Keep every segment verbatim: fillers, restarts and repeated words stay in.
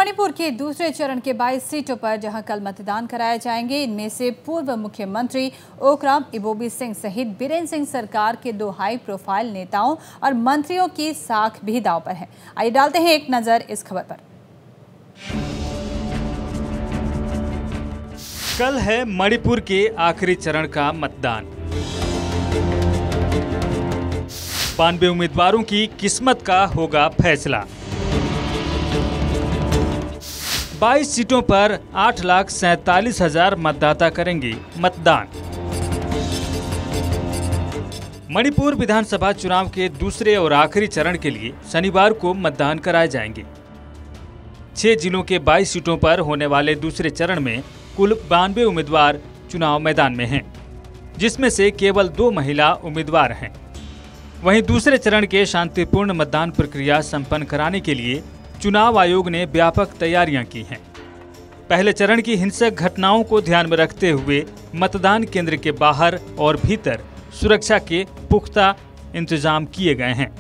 मणिपुर के दूसरे चरण के बाईस सीटों पर जहां कल मतदान कराए जाएंगे, इनमें से पूर्व मुख्यमंत्री ओकराम इबोबी सिंह सहित बीरेन सिंह सरकार के दो हाई प्रोफाइल नेताओं और मंत्रियों की साख भी दांव पर है। आइए डालते हैं एक नजर इस खबर पर। कल है मणिपुर के आखिरी चरण का मतदान। बानवे उम्मीदवारों की किस्मत का होगा फैसला। बाईस सीटों पर आठ लाख सैतालीस हजार मतदाता करेंगे मतदान। मणिपुर विधानसभा चुनाव के दूसरे और आखिरी चरण के लिए शनिवार को मतदान कराए जाएंगे। छह जिलों के बाईस सीटों पर होने वाले दूसरे चरण में कुल बानवे उम्मीदवार चुनाव मैदान में हैं, जिसमें से केवल दो महिला उम्मीदवार हैं। वहीं दूसरे चरण के शांतिपूर्ण मतदान प्रक्रिया संपन्न कराने के लिए चुनाव आयोग ने व्यापक तैयारियां की हैं। पहले चरण की हिंसक घटनाओं को ध्यान में रखते हुए मतदान केंद्र के बाहर और भीतर सुरक्षा के पुख्ता इंतजाम किए गए हैं।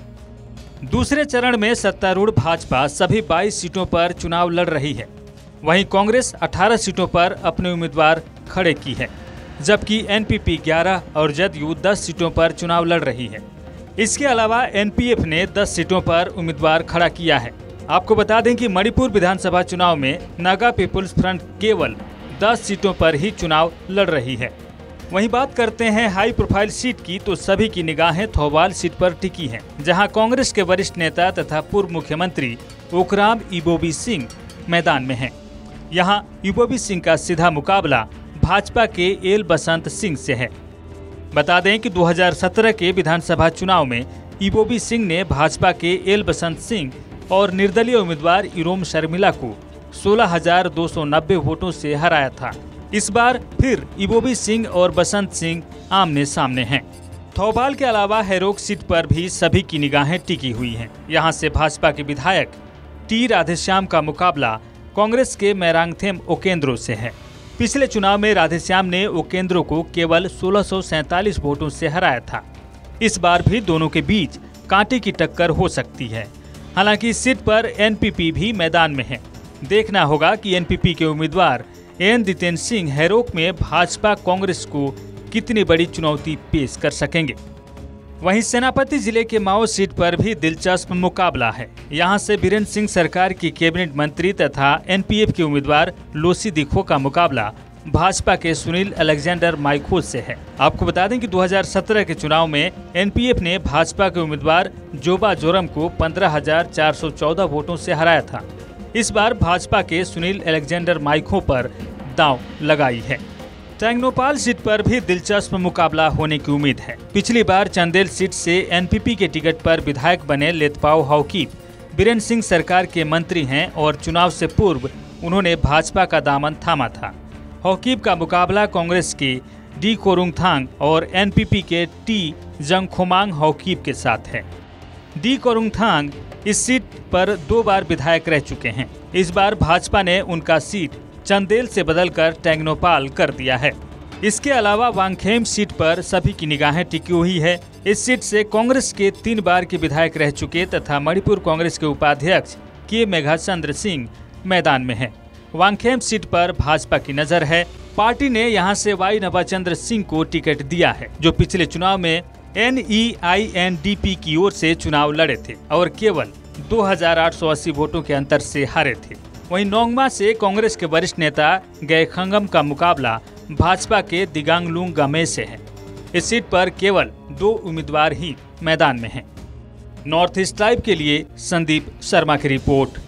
दूसरे चरण में सत्तारूढ़ भाजपा सभी बाईस सीटों पर चुनाव लड़ रही है। वहीं कांग्रेस अठारह सीटों पर अपने उम्मीदवार खड़े की है, जबकि एनपीपी ग्यारह और जदयू दस सीटों पर चुनाव लड़ रही है। इसके अलावा एनपीएफ ने दस सीटों पर उम्मीदवार खड़ा किया है। आपको बता दें कि मणिपुर विधानसभा चुनाव में नागा पीपुल्स फ्रंट केवल दस सीटों पर ही चुनाव लड़ रही है। वहीं बात करते हैं हाई प्रोफाइल सीट की, तो सभी की निगाहें थौबाल सीट पर टिकी हैं, जहां कांग्रेस के वरिष्ठ नेता तथा पूर्व मुख्यमंत्री ओकराम इबोबी सिंह मैदान में हैं। यहां इबोबी सिंह का सीधा मुकाबला भाजपा के एल बसंत सिंह से है। बता दें कि दो हज़ार सत्रह के विधानसभा चुनाव में इबोबी सिंह ने भाजपा के एल बसंत सिंह और निर्दलीय उम्मीदवार इरोम शर्मिला को सोलह हजार दो सौ नब्बे वोटों से हराया था। इस बार फिर इबोबी सिंह और बसंत सिंह आमने सामने हैं। थौबाल के अलावा हैरोक सीट पर भी सभी की निगाहें टिकी हुई हैं। यहां से भाजपा के विधायक टी राधेश्याम का मुकाबला कांग्रेस के मैरांगथेम ओकेंद्रो से है। पिछले चुनाव में राधेश्याम ने ओकेंद्रो को केवल सोलह सौ सैतालीस वोटों से हराया था। इस बार भी दोनों के बीच कांटे की टक्कर हो सकती है। हालांकि इस सीट पर एनपीपी भी मैदान में है। देखना होगा कि एनपीपी के उम्मीदवार एन जितेंद्र सिंह हैरोक में भाजपा कांग्रेस को कितनी बड़ी चुनौती पेश कर सकेंगे। वहीं सेनापति जिले के माओ सीट पर भी दिलचस्प मुकाबला है। यहां से बीरेन सिंह सरकार की कैबिनेट मंत्री तथा एनपीएफ के उम्मीदवार लोसी दिखो का मुकाबला भाजपा के सुनील अलेक्जेंडर माइखो से है। आपको बता दें कि दो हज़ार सत्रह के चुनाव में एनपीएफ ने भाजपा के उम्मीदवार जोबा जोरम को पंद्रह हजार चार सौ चौदह वोटों से हराया था। इस बार भाजपा के सुनील अलेक्जेंडर माइखो पर दांव लगाई है। टेंगनोपाल सीट पर भी दिलचस्प मुकाबला होने की उम्मीद है। पिछली बार चंदेल सीट से एनपीपी के टिकट पर विधायक बने लेतपाओ हाउकीप बीरेन सिंह सरकार के मंत्री हैं और चुनाव से पूर्व उन्होंने भाजपा का दामन थामा था। हाउकीप का मुकाबला कांग्रेस के डी कोरुंगथांग और एनपीपी के टी जंगखोमांग हाउकीप के साथ है। डी कोरुंगथांग इस सीट पर दो बार विधायक रह चुके हैं। इस बार भाजपा ने उनका सीट चंदेल से बदलकर टेंगनोपाल कर दिया है। इसके अलावा वांगखेम सीट पर सभी की निगाहें टिकी हुई है। इस सीट से कांग्रेस के तीन बार के विधायक रह चुके तथा मणिपुर कांग्रेस के उपाध्यक्ष के मेघाचंद्र सिंह मैदान में है। वांगखेम सीट पर भाजपा की नजर है। पार्टी ने यहां से वाई नवाचंद्र सिंह को टिकट दिया है, जो पिछले चुनाव में N E I N D P की ओर से चुनाव लड़े थे और केवल दो हजार आठ सौ अस्सी वोटों के अंतर से हारे थे। वहीं नोंगमा से कांग्रेस के वरिष्ठ नेता गैखंगम का मुकाबला भाजपा के दिगांगलुंग गामे से है। इस सीट पर केवल दो उम्मीदवार ही मैदान में हैं। नॉर्थ ईस्ट लाइव के लिए संदीप शर्मा की रिपोर्ट।